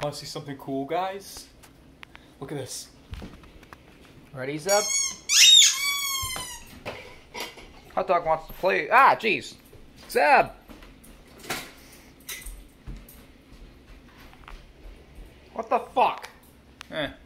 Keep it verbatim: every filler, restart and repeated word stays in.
Want to see something cool, guys? Look at this. Ready, Zeb? Hot dog wants to play. Ah, jeez. Zeb! What the fuck? Eh.